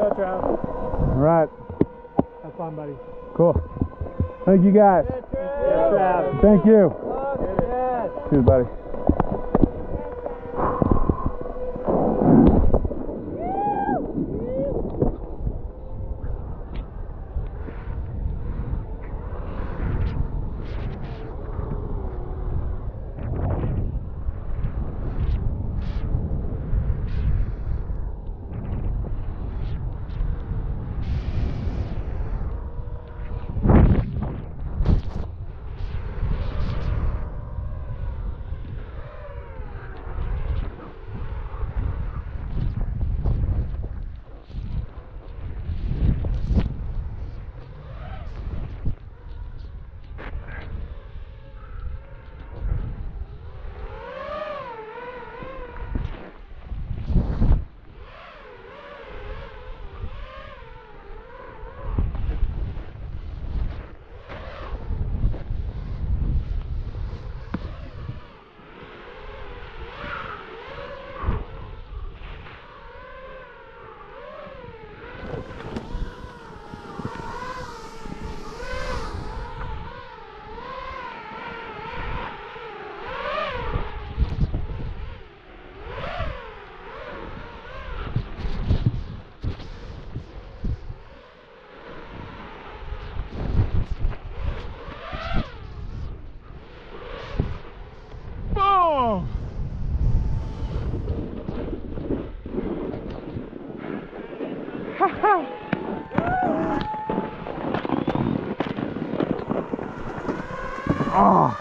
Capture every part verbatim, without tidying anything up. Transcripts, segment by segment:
Go, Trav. All right. Have fun, buddy. Cool. Thank you guys. Yeah, Trav. Thank you. Yes. Cheers, buddy. Oh.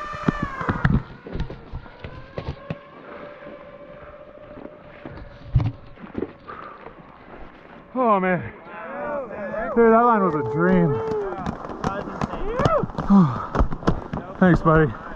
Oh man. Dude, that line was a dream. Thanks, buddy.